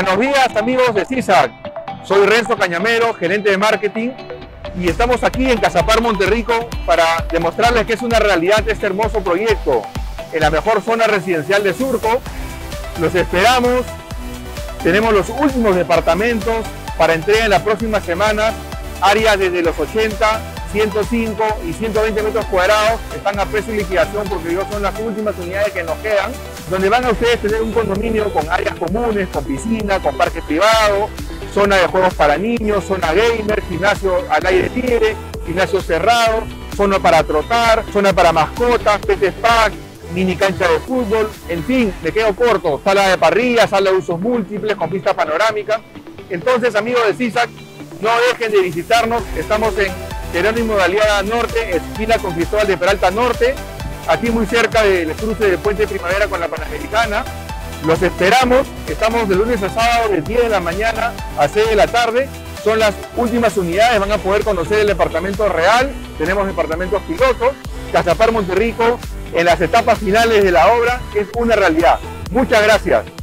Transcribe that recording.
Buenos días amigos de CISAC, soy Renzo Cañamero, gerente de marketing, y estamos aquí en Cazapar, Monterrico, para demostrarles que es una realidad este hermoso proyecto en la mejor zona residencial de Surco. Los esperamos, tenemos los últimos departamentos para entrega en las próximas semanas, áreas desde los 80, 105 y 120 metros cuadrados, están a precio de liquidación porque son las últimas unidades que nos quedan, donde van a ustedes tener un condominio con áreas comunes, con piscina, con parque privado, zona de juegos para niños, zona gamer, gimnasio al aire libre, gimnasio cerrado, zona para trotar, zona para mascotas, pet spa, mini cancha de fútbol, en fin, me quedo corto, sala de parrilla, sala de usos múltiples con vista panorámica. Entonces, amigos de CISAC, no dejen de visitarnos, estamos en Jerónimo de Aliaga Norte, esquina con Cristóbal de Peralta Norte, aquí muy cerca del cruce del Puente de Primavera con la Panamericana. Los esperamos, estamos de lunes a sábado de 10 de la mañana a 6 de la tarde, son las últimas unidades, van a poder conocer el departamento real, tenemos departamentos pilotos, Cazapar Monterrico, en las etapas finales de la obra, es una realidad. Muchas gracias.